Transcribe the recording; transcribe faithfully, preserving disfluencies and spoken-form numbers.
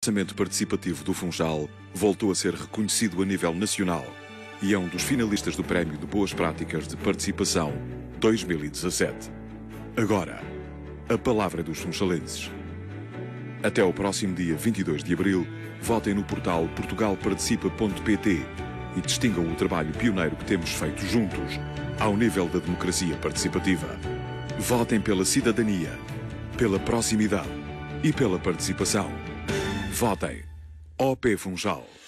O orçamento participativo do Funchal voltou a ser reconhecido a nível nacional e é um dos finalistas do Prémio de Boas Práticas de Participação dois mil e dezassete. Agora, a palavra dos funchalenses. Até ao próximo dia vinte e dois de abril, votem no portal portugal participa ponto pt e distingam o trabalho pioneiro que temos feito juntos ao nível da democracia participativa. Votem pela cidadania, pela proximidade e pela participação. Votem O P Funchal.